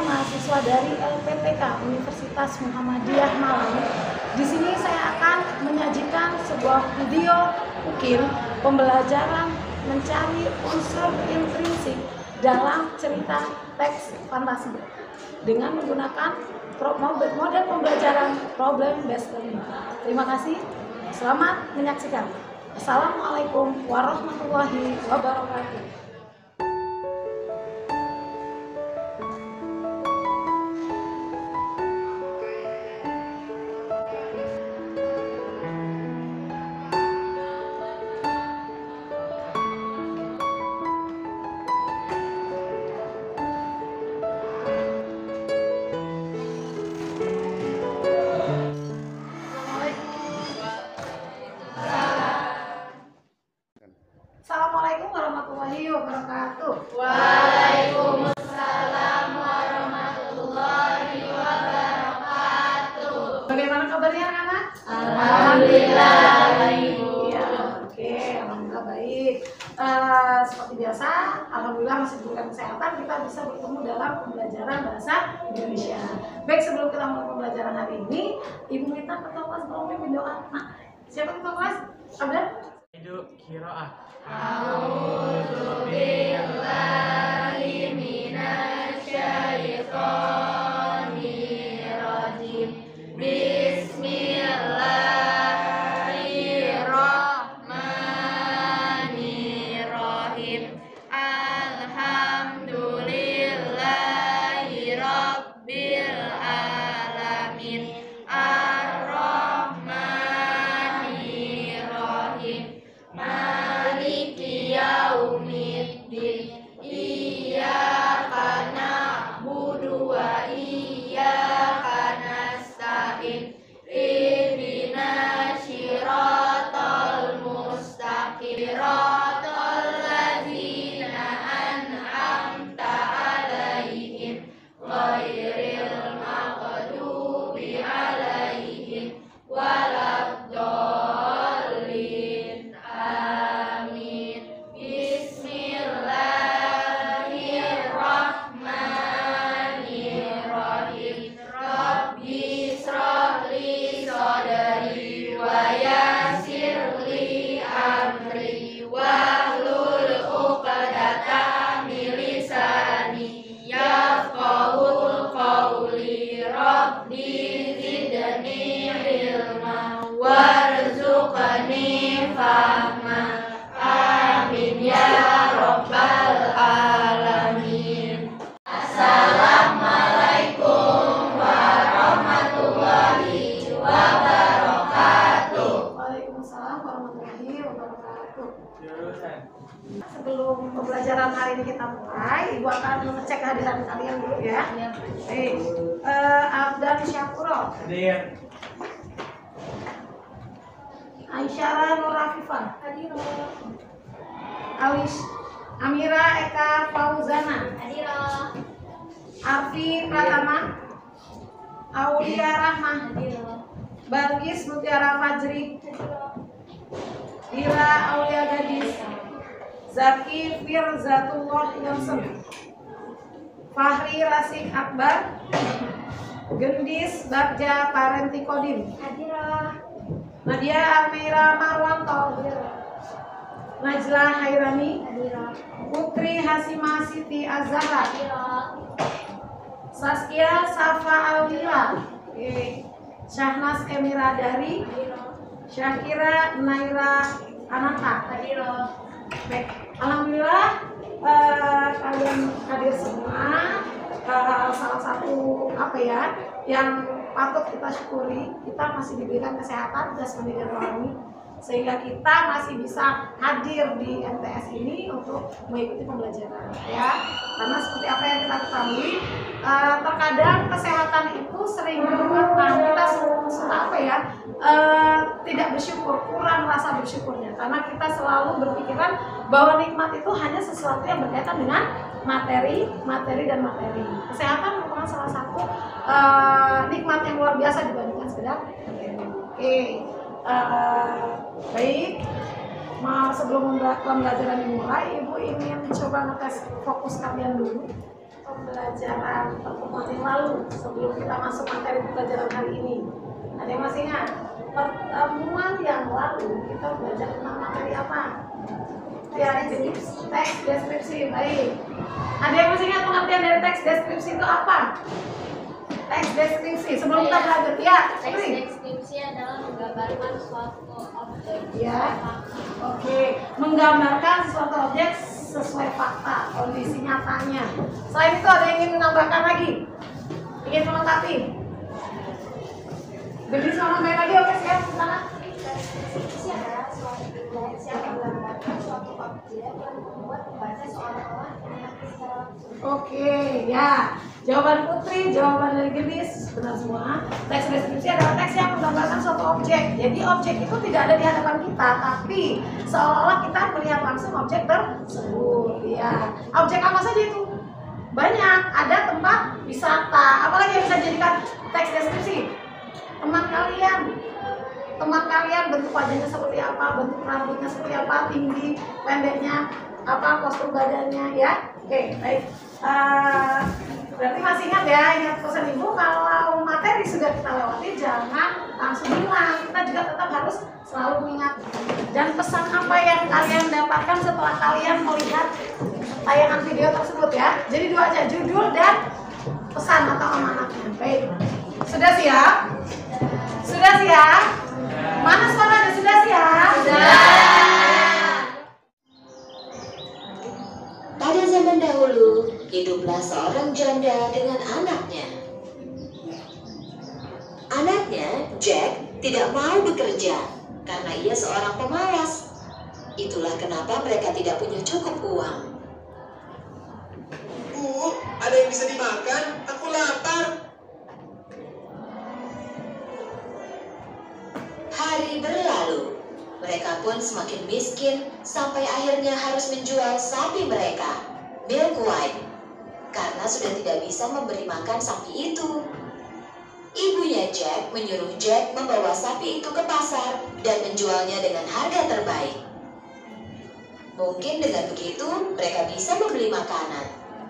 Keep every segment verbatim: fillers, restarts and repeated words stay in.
mahasiswa dari L P T K Universitas Muhammadiyah Malang. Di sini saya akan menyajikan sebuah video ukir pembelajaran mencari unsur intrinsik dalam cerita teks fantasi dengan menggunakan model pembelajaran problem based learning. Terima kasih. Selamat menyaksikan. Assalamualaikum warahmatullahi wabarakatuh. Assalamualaikum warahmatullahi wabarakatuh. Waalaikumsalam warahmatullahi wabarakatuh. Bagaimana kabarnya anak-anak? Alhamdulillah baik. Ya, oke, alhamdulillah baik. Uh, seperti biasa, alhamdulillah masih diberikan kesehatan, kita bisa bertemu dalam pembelajaran bahasa Indonesia. Baik, sebelum kita mulai pembelajaran hari ini, Ibu minta ketua kelas tolong pimpin doa. Nah, siapa ketua kelas? Abdan? Hidup kiroah. A'udzu billahi minasyaitonir rajim. Bismillahirrahmanirrahim. Alhamdulillahi rabbil alamin. Ar-Rahmanirrahim. Maliki yaumiddin. Iyyaka na'budu wa iyyaka nasta'in. Ihdinas siratal mustaqim. Siratal ladzina an'amta 'alaihim ghairil maghdubi 'alaihim waladdallin. Amin. Bismillahirrahmanirrahim. Rabbi shrah li sadri wa yassir li amri wahlul 'uqdatam min lisani yafqahul qawli. Rabbi zidni ilma warzuqni fahma. Amin ya rabbal alamin. Assalamualaikum warahmatullahi wabarakatuh. Waalaikumsalam warahmatullahi wabarakatuh. Jurusan. Sebelum pembelajaran hari ini kita mulai, Ibu akan mengecek kehadiran kalian dulu ya. Baik, uh, Abdan Syakuro, Hadir. Aisyara Nur Rafifah, Alis Amira Eka Fauzana, Arfi Pratama, Aulia Rahmah, Bargis Mutiara Fajri, Dira Aulia Gadis, Zaki Firzatullah Yonsem, Fahri Rasik Akbar, Gendis Bagja Parenti Kodim, Nadia Almeira Marwanto, Najla Hairani, Putri Hasima Siti Azhara, Saskia Safa Alwila, Syahnas Emira Dari, Syakira Naira Ananta. Baik, alhamdulillah eh, kalian hadir semua. Eh, salah satu apa ya yang patut kita syukuri, kita masih diberikan kesehatan jasmani dan rohani sehingga kita masih bisa hadir di M T S ini untuk mengikuti pembelajaran ya. Karena seperti apa yang kita ketahui, eh, terkadang kesehatan itu sering menyebabkan kita suka apa ya eh, tidak bersyukur, kurang rasa bersyukurnya karena kita selalu berpikiran bahwa nikmat itu hanya sesuatu yang berkaitan dengan materi, materi dan materi. Kesehatan merupakan salah satu uh, nikmat yang luar biasa dibandingkan sekedar materi. Oke, uh, baik. Ma, sebelum pembelajaran dimulai, Ibu ingin coba ngetes fokus kalian dulu. pembelajaran pertemuan yang lalu sebelum kita masuk materi pembelajaran hari ini? Ada yang masih ingat? Pertemuan yang lalu kita belajar tentang materi apa? Ya, jadi teks deskripsi. Baik. Ada yang masih ingat pengertian dari teks deskripsi itu apa? Teks deskripsi sebelum kita belajar. Ya, Teks deskripsi adalah menggambarkan suatu objek. Ya. Oke, menggambarkan suatu objek sesuai fakta, kondisi nyatanya. Selain itu ada yang ingin menambahkan lagi? Ingin melengkapi? Beli sama main lagi, oke siap, sana. Deskripsi adalah suatu teks yang menggambarkan suatu objek yang membuat pembaca seolah-olah mengerti secara langsung. Oke, ya. Jawaban Putri, jawaban dari Gendis, benar semua. Teks deskripsi adalah teks yang menggambarkan suatu objek. Jadi objek itu tidak ada di hadapan kita, tapi seolah-olah kita melihat langsung objek tersebut. Ya. Objek apa saja itu? Banyak. Ada tempat wisata. Apalagi yang bisa dijadikan teks deskripsi? Teman kalian. Teman kalian bentuk wajahnya seperti apa, bentuk rambutnya seperti apa, tinggi, pendeknya, apa postur badannya, ya. Oke, baik. Uh, berarti masih ingat ya, ingat pesan ibu kalau materi sudah kita lewati jangan langsung hilang. Kita juga tetap harus selalu mengingat. Dan pesan apa yang kalian dapatkan setelah kalian melihat tayangan video tersebut ya. Jadi dua aja, judul dan pesan atau amanatnya. Baik. Sudah siap? Sudah siap? Mana suaranya? Sudah siap? Pada zaman dahulu, hiduplah seorang janda dengan anaknya. Anaknya, Jack, tidak mau bekerja karena ia seorang pemalas. Itulah kenapa mereka tidak punya cukup uang. Bu, ada yang bisa dimakan? Aku lapar. Hari berlalu, mereka pun semakin miskin sampai akhirnya harus menjual sapi mereka, Milk White, karena sudah tidak bisa memberi makan sapi itu. Ibunya Jack menyuruh Jack membawa sapi itu ke pasar dan menjualnya dengan harga terbaik. Mungkin dengan begitu mereka bisa membeli makanan.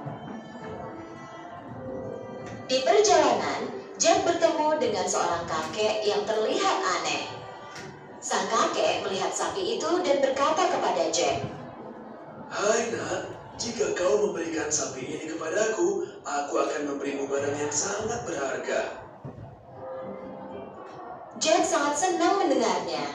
Di perjalanan, Jack bertemu dengan seorang kakek yang terlihat aneh. Sang kakek melihat sapi itu dan berkata kepada Jack, Hai nak, jika kau memberikan sapi ini kepadaku, aku akan memberimu barang yang sangat berharga. Jack sangat senang mendengarnya.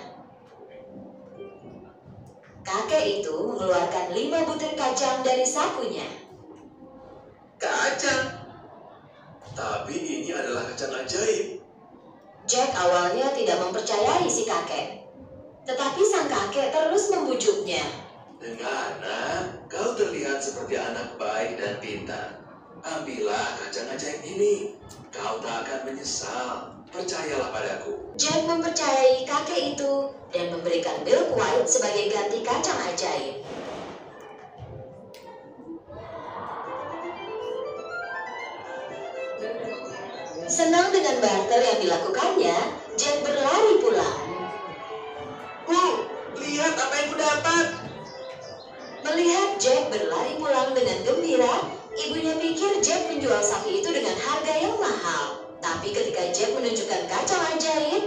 Kakek itu mengeluarkan lima butir kacang dari sakunya. Kacang? Tapi ini adalah kacang ajaib. Jack awalnya tidak mempercayai si kakek. Tetapi sang kakek terus membujuknya. Dengar nak, kau terlihat seperti anak baik dan pintar. Ambillah kacang ajaib ini. Kau tak akan menyesal. Percayalah padaku. Jack mempercayai kakek itu dan memberikan Milk White sebagai ganti kacang ajaib. Senang dengan barter yang dilakukannya, Jack berlari pulang. Bu, lihat apa yang kudapat. Melihat Jack berlari pulang dengan gembira, ibunya pikir Jack menjual sapi itu dengan harga yang mahal. Tapi ketika Jack menunjukkan kacang ajaib,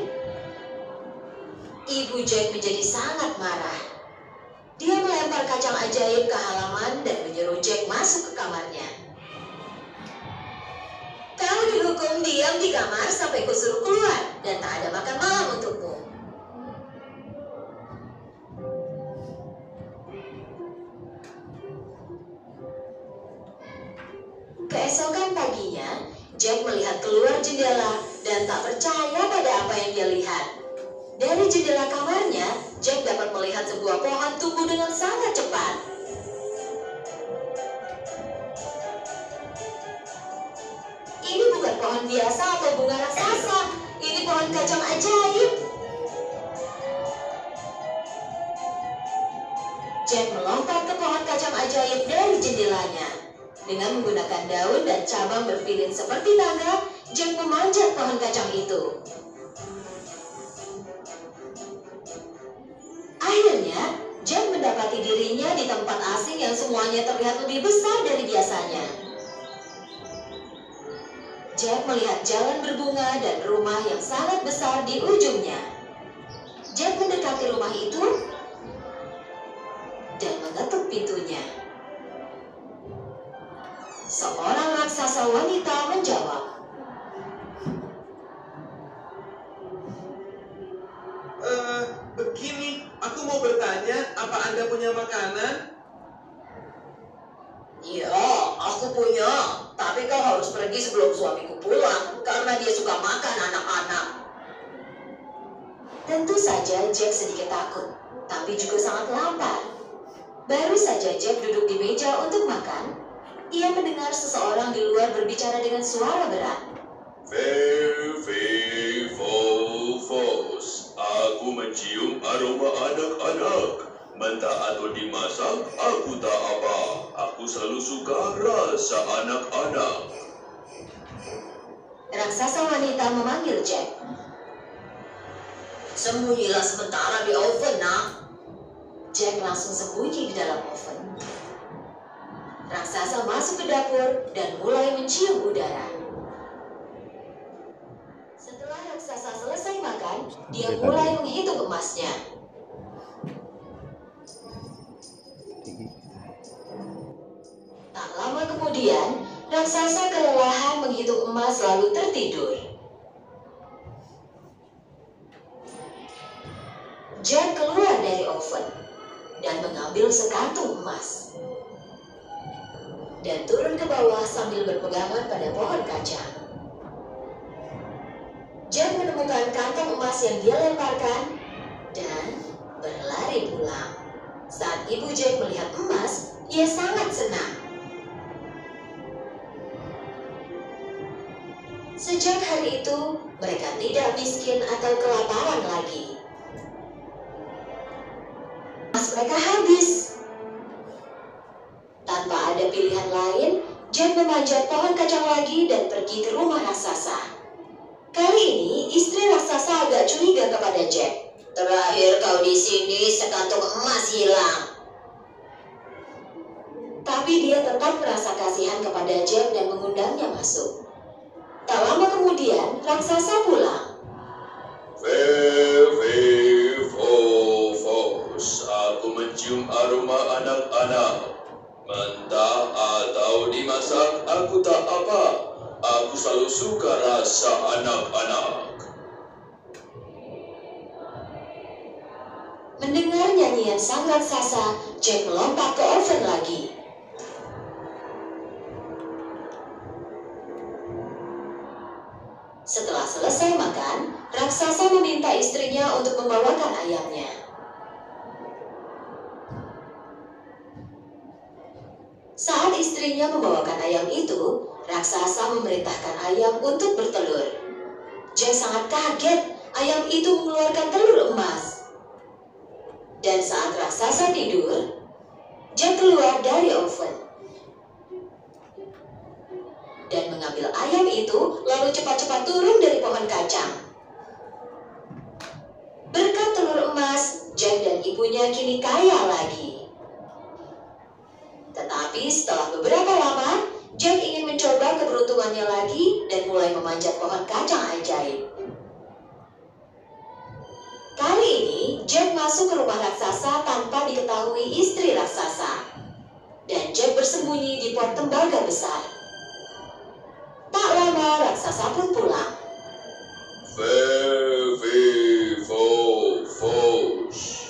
ibu Jack menjadi sangat marah. Dia melempar kacang ajaib ke halaman dan menyuruh Jack masuk ke kamarnya. Kau dihukum diam di kamar sampai kusuruh keluar dan tak ada makan malam untukmu. Keesokan paginya, Jack melihat keluar jendela dan tak percaya pada apa yang dia lihat. Dari jendela kamarnya, Jack dapat melihat sebuah pohon tumbuh dengan sangat cepat. Ini bukan pohon biasa atau bunga raksasa, ini pohon kacang ajaib. Jack melompat ke pohon kacang ajaib dari jendelanya. Dengan menggunakan daun dan cabang berpilin seperti tangga, Jack memanjat pohon kacang itu. Akhirnya, Jack mendapati dirinya di tempat asing yang semuanya terlihat lebih besar dari biasanya. Jack melihat jalan berbunga dan rumah yang sangat besar di ujungnya. Jack mendekati rumah itu dan mengetuk pintunya. Seorang raksasa wanita menjawab, Eh, begini, aku mau bertanya, apa Anda punya makanan? "Ya, aku punya, tapi kau harus pergi sebelum suamiku pulang karena dia suka makan anak-anak." Tentu saja Jack sedikit takut, tapi juga sangat lapar. Baru saja Jack duduk di meja untuk makan, ia mendengar seseorang di luar berbicara dengan suara berat. Fe, fe, fo, fos. Aku mencium aroma anak-anak. Mentah atau dimasak, aku tak apa. Aku selalu suka rasa anak-anak. Raksasa wanita memanggil Jack. "Sembunyilah sementara di oven, nak." Jack langsung sembunyi di dalam oven. Raksasa masuk ke dapur dan mulai mencium udara. Setelah raksasa selesai makan, dia mulai menghitung emasnya. Tak lama kemudian, raksasa kelelahan menghitung emas lalu tertidur. Jack keluar dari oven dan mengambil sekantung emas dan turun ke bawah sambil berpegangan pada pohon kacang. Jack menemukan kantong emas yang dia lemparkan dan berlari pulang. Saat ibu Jack melihat emas, ia sangat senang. Sejak hari itu, mereka tidak miskin atau kelaparan lagi. Emas mereka habis. Tanpa ada pilihan lain, Jack memanjat pohon kacang lagi dan pergi ke rumah raksasa. Kali ini, istri raksasa agak curiga kepada Jack. "Terakhir kau di sini, sekantung emas hilang." Tapi dia tetap merasa kasihan kepada Jack dan mengundangnya masuk. Tak lama kemudian, raksasa pulang. Fe, fe, fo, fos. Aku mencium aroma anak-anak. Mentah atau dimasak, aku tak apa. Aku selalu suka rasa anak-anak. Mendengar nyanyian sang raksasa, Jack melompat ke oven lagi. Setelah selesai makan, raksasa meminta istrinya untuk membawakan ayamnya. Saat istrinya membawakan ayam itu, raksasa memerintahkan ayam untuk bertelur. Jack sangat kaget, ayam itu mengeluarkan telur emas. Dan saat raksasa tidur, Jack keluar dari oven dan mengambil ayam itu, lalu cepat-cepat turun dari pohon kacang. Berkat telur emas, Jack dan ibunya kini kaya lagi. Tetapi setelah beberapa lama, Jack ingin mencoba keberuntungannya lagi dan mulai memanjat pohon kacang ajaib. Kali ini, Jack masuk ke rumah raksasa tanpa diketahui istri raksasa. Dan Jack bersembunyi di pot tembaga besar. Tak lama, raksasa pun pulang. Fe, fe, fo, fos.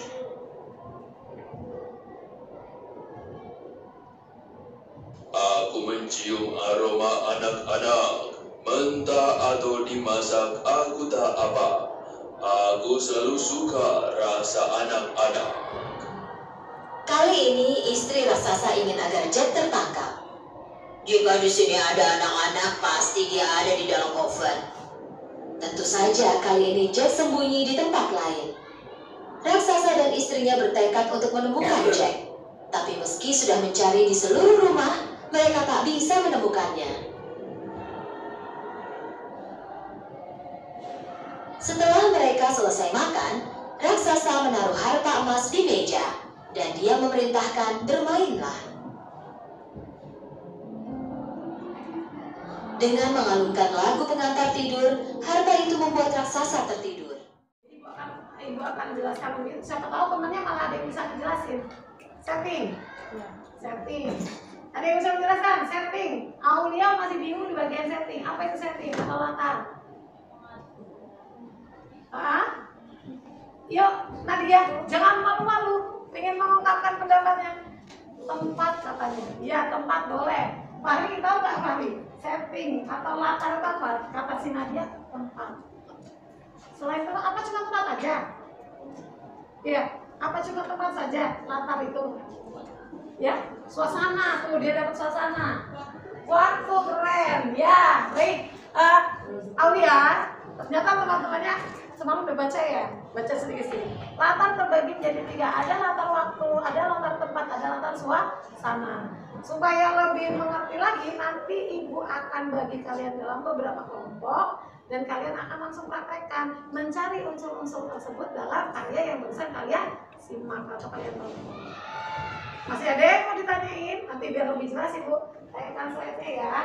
Aku mencium aroma anak-anak. Mentah atau dimasak, aku tak apa. Aku selalu suka rasa anak-anak. Kali ini, istri raksasa ingin agar Jack tertangkap. "Jika di sini ada anak-anak, pasti dia ada di dalam oven." Tentu saja kali ini Jack sembunyi di tempat lain. Raksasa dan istrinya bertekad untuk menemukan Jack. Tapi meski sudah mencari di seluruh rumah, mereka tak bisa menemukannya. Setelah mereka selesai makan, raksasa menaruh harta emas di meja dan dia memerintahkan bermainlah. Dengan mengalunkan lagu pengantar tidur, harta itu membuat raksasa tertidur. Ibu akan, ibu akan jelaskan mungkin. Siapa tahu temennya malah ada yang bisa dijelasin. Setting, setting. Ada yang bisa menjelaskan? Setting. Aulia masih bingung di bagian setting. Apa itu setting atau latar? Ah? Yuk, Nadia, jangan malu-malu. Pengen mengungkapkan pendapatnya. Tempat katanya. Iya, tempat boleh. Fahri, tahu nggak Fahri? Setting atau latar itu apa? Kata si Nadia, tempat. Selain tempat, apa cuma tempat aja? Iya, apa cuma tempat saja? Latar itu. Ya, suasana. Tuh, dia dapat suasana. Waktu keren. Ya, baik. Uh, Aulia, ternyata teman-temannya semalam udah baca ya? Baca sedikit-sedikit. Latar terbagi menjadi tiga. Ada latar waktu, ada latar tempat, ada latar suasana. Supaya lebih mengerti lagi, nanti ibu akan bagi kalian dalam beberapa kelompok dan kalian akan langsung praktekkan mencari unsur-unsur tersebut dalam karya yang barusan kalian simak atau kalian tonton. Masih ada yang mau ditanyain? Nanti biar lebih jelas ibu tanyakan slide-nya ya.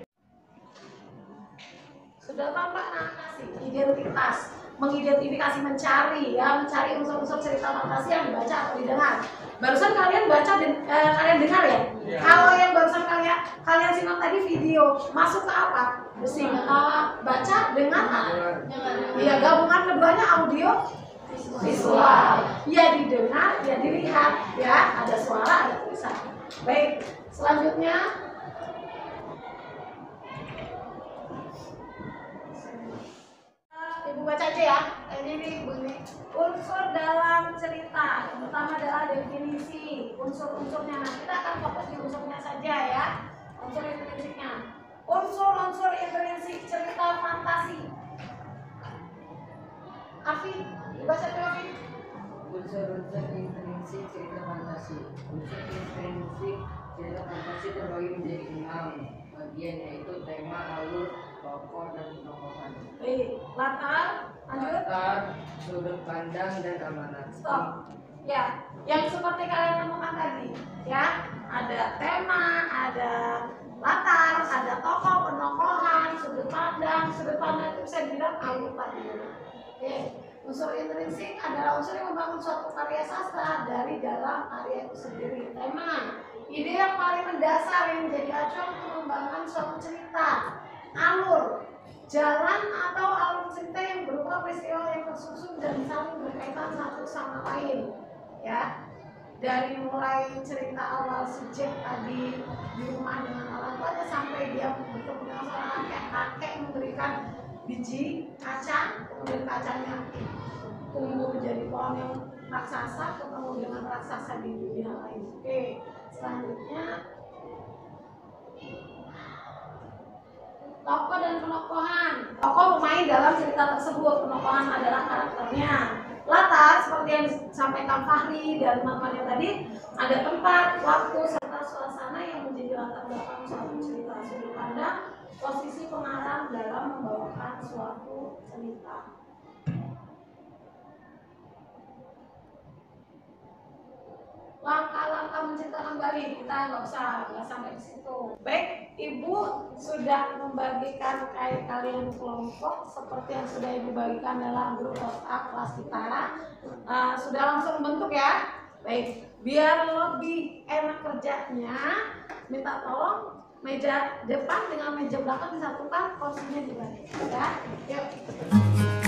Sudah tampak narasi, identitas, mengidentifikasi, mencari ya, mencari unsur-unsur cerita fantasi yang dibaca atau didengar. Barusan kalian baca dan eh, kalian dengar ya? Ya. Kalau yang barusan kalian kalian simak tadi video, masuk ke apa? Mesti uh, baca, dengar, iya gabungan keduanya audio, visual. Ya didengar, ya dilihat, ya ada suara, ada tulisan. Baik, selanjutnya. Ibu baca aja ya. Ini nih bunyi unsur dalam cerita. Yang pertama adalah definisi unsur-unsurnya. Nah, kita akan fokus di unsurnya saja ya. Unsur intrinsiknya. Unsur-unsur intrinsik cerita fantasi. Afi, baca dulu Afi. Unsur-unsur intrinsik cerita fantasi. Unsur intrinsik cerita fantasi terbagi menjadi enam bagian, yaitu tema, alur, tokoh, dan tokohan. Baik, latar, lanjut. Latar, sudut pandang, dan amanat. Stop. Ya, yang seperti kalian temukan tadi, ya, ada tema, ada latar, ada tokoh, penokohan, sudut pandang. Sudut pandang itu bisa dibilang alur tadi. Oke, unsur intrinsik adalah unsur yang membangun suatu karya sastra dari dalam karya itu sendiri. Tema, ide yang paling mendasar yang menjadi acuan untuk mengembangkan suatu cerita. Alur, jalan atau alur cerita yang berupa peristiwa yang tersusun dan saling berkaitan satu sama lain, ya. Dari mulai cerita awal subjek tadi di rumah dengan orang tuanya sampai dia bertemu dengan seorang kakek, kakek memberikan biji kacang, kemudian kacangnya tumbuh menjadi pohon yang raksasa, ketemu dengan raksasa di dunia lain. Oke, selanjutnya tokoh dan penokohan. Tokoh bermain dalam cerita tersebut, penokohan adalah karakternya. Latar seperti yang disampaikan Fahri dan teman-temannya tadi, ada tempat, waktu, serta suasana yang menjadi latar belakang suatu cerita. Sudut pandang, posisi pengarang dalam membawakan suatu cerita. Langkah-langkah menceritakan kembali, kita nggak usah nggak sampai ke situ. Baik, Ibu sudah membagikan kayak kalian kelompok seperti yang sudah Ibu bagikan dalam grup WhatsApp kelas kita. Uh, sudah langsung bentuk ya. Baik, biar lebih enak kerjanya, minta tolong meja depan dengan meja belakang disatukan, kursinya dibalik. Ya, yuk.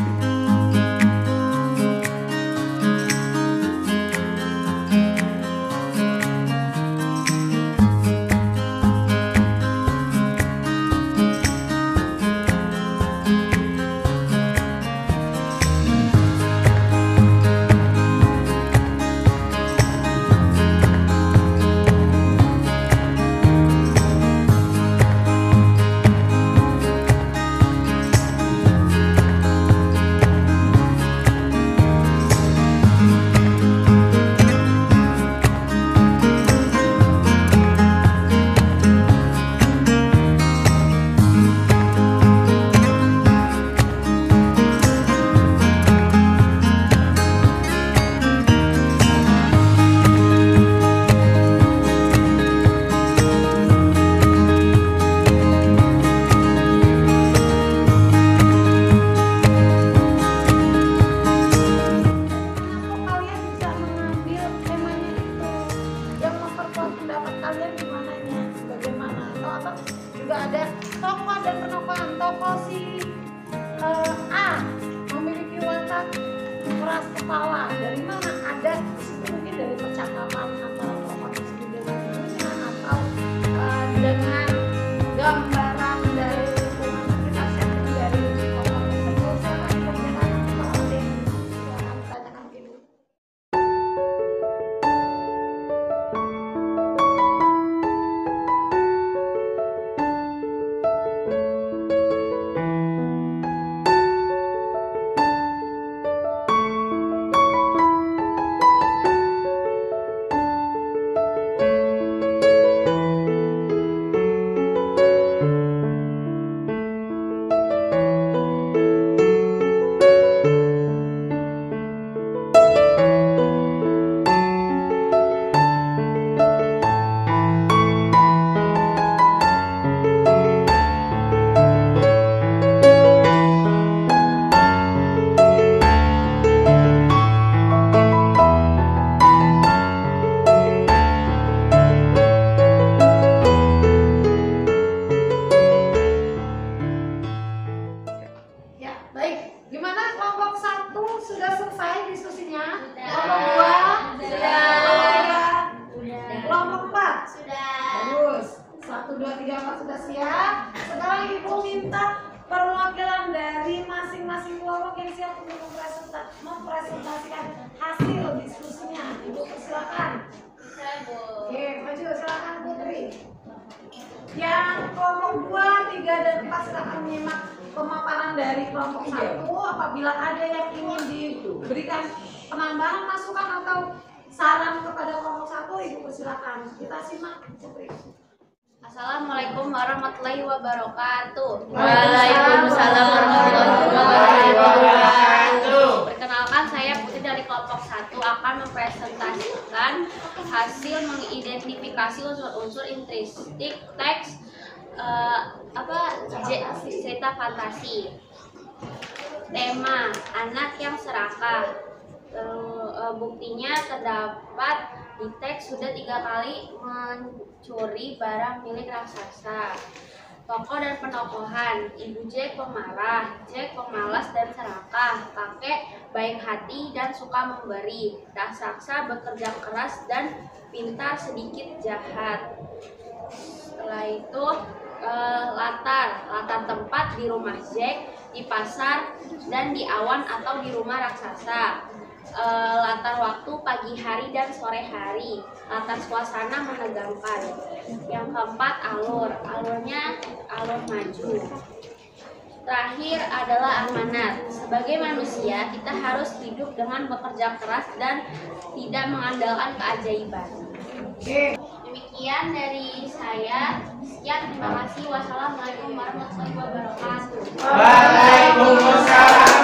minta perwakilan dari masing-masing kelompok yang siap untuk mempresenta- mempresentasikan hasil diskusinya. Ibu persilakan. Oke, maju silakan Putri. Yang kelompok dua, tiga, dan empat silakan menyimak pemaparan dari kelompok satu. Apabila ada yang ingin diberikan penambahan masukan atau saran kepada kelompok satu, ibu persilakan. Kita simak Putri. Assalamualaikum warahmatullahi wabarakatuh. Waalaikumsalam warahmatullahi wabarakatuh. Perkenalkan, saya Putri dari kelompok satu akan mempresentasikan hasil mengidentifikasi unsur-unsur intrinsik teks eh, apa j- cerita fantasi. Tema anak yang serakah. Terus, eh, buktinya terdapat di teks sudah tiga kali mencuri barang milik raksasa. Tokoh dan penokohan, Ibu Jack pemarah, Jack pemalas dan serakah, kakek baik hati dan suka memberi, raksasa bekerja keras dan pintar sedikit jahat. Setelah itu eh, latar, latar tempat di rumah Jack, di pasar, dan di awan atau di rumah raksasa. Uh, latar waktu pagi hari dan sore hari, latar suasana menegangkan. Yang keempat alur, alurnya alur maju. Terakhir adalah amanat. Sebagai manusia kita harus hidup dengan bekerja keras dan tidak mengandalkan keajaiban. Demikian dari saya. Sekian, terima kasih. Wassalamualaikum warahmatullahi wabarakatuh. Waalaikumsalam.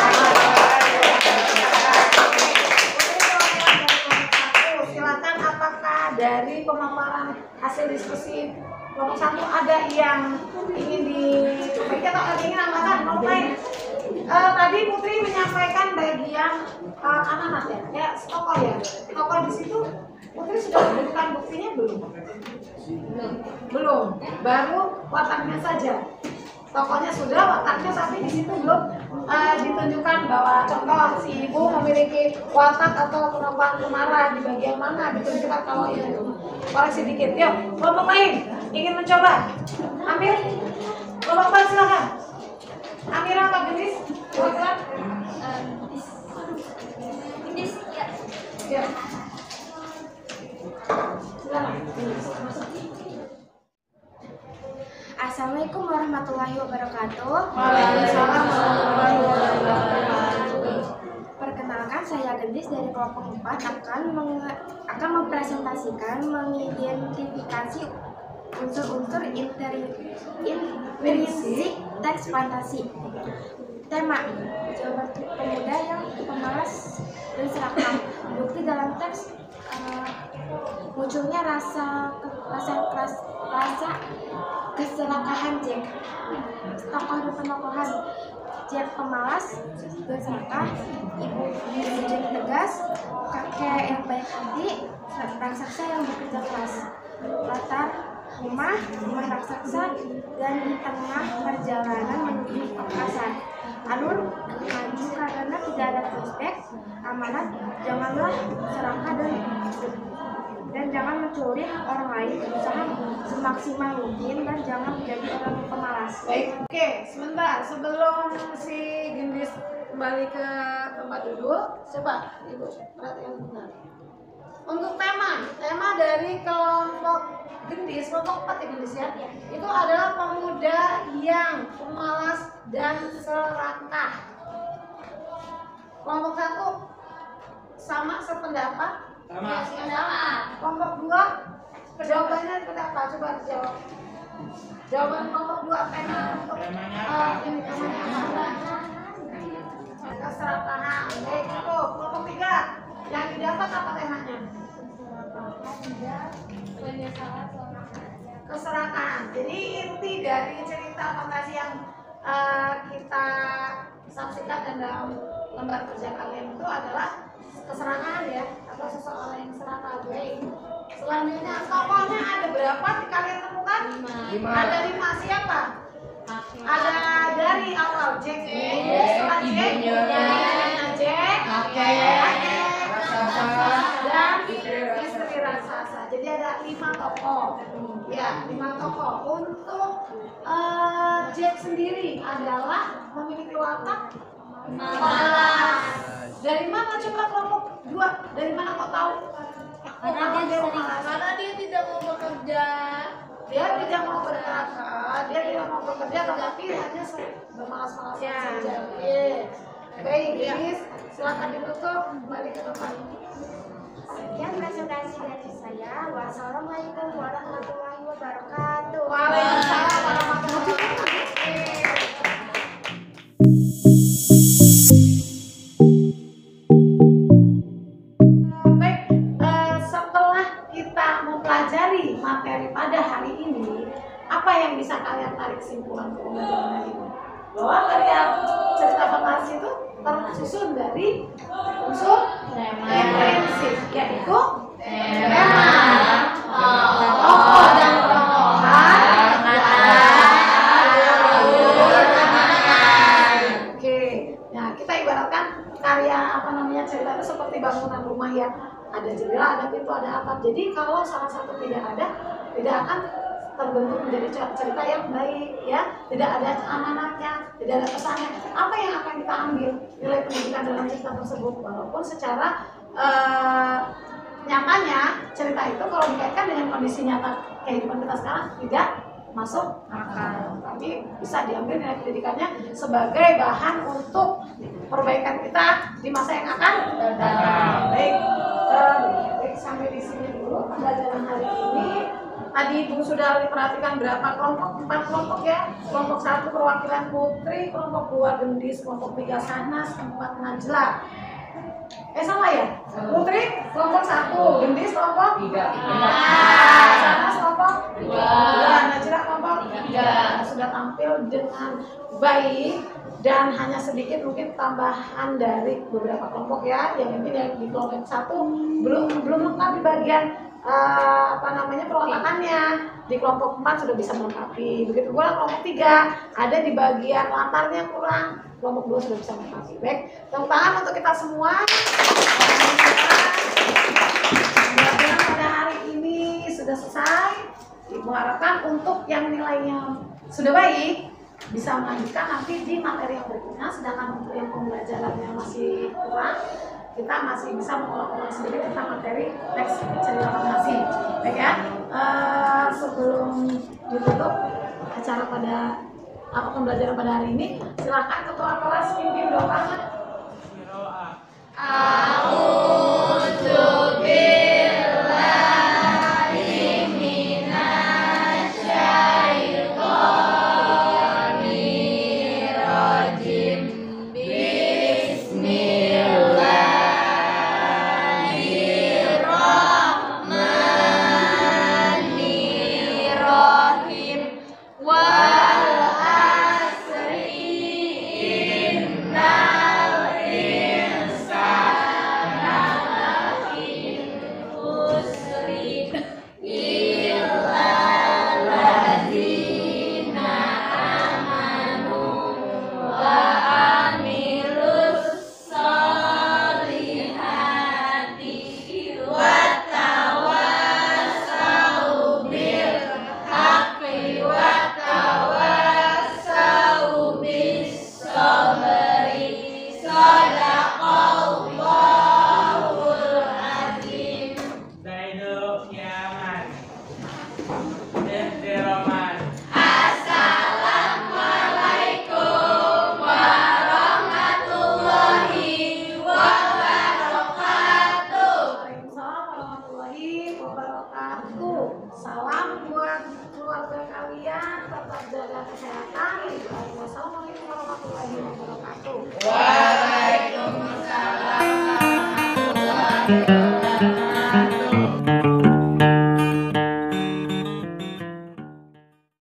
Dari pemaparan hasil diskusi kelompok satu ada yang ingin disampaikan atau ada yang ingin nambahkan? Mulai uh, tadi Putri menyampaikan bagian uh, anak-anak ya, ya tokoh ya. Tokoh di situ Putri sudah memberikan buktinya belum? Belum. Belum. Baru wataknya saja. Tokohnya sudah, wataknya tapi di situ belum uh, ditunjukkan bahwa contoh si ibu memiliki watak atau kemampuan pemarah di bagian mana ditunjukkan kalau itu. Koreksi dikit. Yuk, kelompok lain ingin mencoba. Ambil. Kelompok empat silakan. Amira atau Gendis? Silakan. Gendis, ya. Ya. Silakan. Assalamualaikum warahmatullahi wabarakatuh. Waalaikumsalam warahmatullahi wabarakatuh. Perkenalkan, saya Gendis dari kelompok empat akan menge- akan mempresentasikan mengidentifikasi unsur-unsur interi- intrinsik teks fantasi. Tema jawaban pemuda yang pemalas dan serakah. Bukti dalam teks uh, munculnya rasa rasa keras rasa keserakahan Jack. Tokoh dan penokohan, Jack pemalas dan serakah, ibu Jack tegas, kakek yang baik hati, raksasa yang bekerja keras. Latar rumah, rumah raksasa, dan di tengah perjalanan menuju pasar. Alur maju karena tidak ada flashback. Amanat, janganlah serakah dan dan jangan mencuri orang lain, berusaha semaksimal mungkin dan jangan menjadi orang pemalas. Baik, oke, sebentar sebelum si Gendis kembali ke tempat duduk, coba ibu perhatikan benar. Untuk tema, tema dari kelompok Gendis, kelompok empat ya Gendis ya, itu adalah pemuda yang pemalas dan serakah. Kelompok satu sama sependapat. Sama. Ya, kelompok dua jawabannya seperti apa? Coba dijawab. Jawaban kelompok dua tema untuk uh, ini temanya apa? Keserakahan. Baik, cukup. Kelompok tiga yang didapat apa temanya? Keserakahan. Jadi inti dari cerita fantasi yang uh, kita saksikan dan dalam lembar kerja kalian itu adalah keserakahan ya, atau seseorang yang serakah. Baik. Selanjutnya tokohnya ada berapa di kalian temukan? Lima. Ada lima. Siapa? Ada dari awal Jack, setelah Jack, ibunya Jack, kakek, raksasa, dan istri raksasa. Jadi ada lima tokoh. Ya, lima toko. Untuk uh, Jack sendiri adalah memiliki watak malas. Dari mana coba kelompok dua? Dari mana kok tahu? Karena dia sering, karena dia tidak mau bekerja. Dia tidak mau bergerak, dia tidak mau bekerja, tetapi hanya bermalas-malasan saja. Oke, baik, Iris, silakan ditutup, kembali ke depan. Sekian presentasi dari saya. Wassalamualaikum warahmatullahi wabarakatuh. Waalaikumsalam warahmatullahi wabarakatuh. Baik, eh, setelah kita mempelajari materi pada hari ini, apa yang bisa kalian tarik kesimpulan untuk pembelajaran hari ini? Bahwa kalian cerita fantasi itu tersusun dari unsur prinsip, yaitu tema, tokoh dan tokohan, oke. Nah, kita ibaratkan karya apa namanya cerita itu seperti bangunan rumah yang ada jendela, ada pintu, ada atap. Jadi kalau salah satu tidak ada, tidak akan terbentuk menjadi cerita yang baik, ya. Tidak ada amanatnya, tidak ada pesannya. Apa yang akan kita ambil nilai pendidikan dalam cerita tersebut? Walaupun secara uh, nyatanya cerita itu kalau dikaitkan dengan kondisi nyata kehidupan kita sekarang tidak masuk akal, tapi bisa diambil nilai pendidikannya sebagai bahan untuk perbaikan kita di masa yang akan datang. Baik, uh, baik sampai di sini dulu pembelajaran hari ini. Tadi Ibu sudah diperhatikan berapa kelompok? Empat kelompok ya. Kelompok satu perwakilan putri, kelompok dua gendis, kelompok tiga Sahnas, keempat Najla. Eh salah ya? Putri kelompok satu, gendis kelompok Tiga. Sahnas kelompok dua, Najla kelompok tiga. Sudah tampil dengan baik dan hanya sedikit mungkin tambahan dari beberapa kelompok ya. Yang mungkin yang di kelompok satu belum belum lengkap di bagian Uh, apa namanya perwatakannya. Di kelompok empat sudah bisa melengkapi. Begitu pula kelompok tiga ada di bagian latarnya kurang. Kelompok dua sudah bisa melengkapi. Baik, tepuk tangan untuk kita semua. Pembelajaran pada hari ini sudah selesai. Ibu harapkan untuk yang nilainya sudah baik bisa melanjutkan nanti di materi yang berikutnya. Sedangkan untuk yang pembelajarannya masih kurang, kita masih bisa mengulang-ulang sedikit tentang materi teks cerita fantasi. Baik ya, uh, sebelum ditutup acara pada apa pembelajaran pada hari ini, silakan ketua kelas pimpin doa. Salam buat keluarga kalian, tetap jaga kesehatan. Wassalamualaikum warahmatullahi wabarakatuh.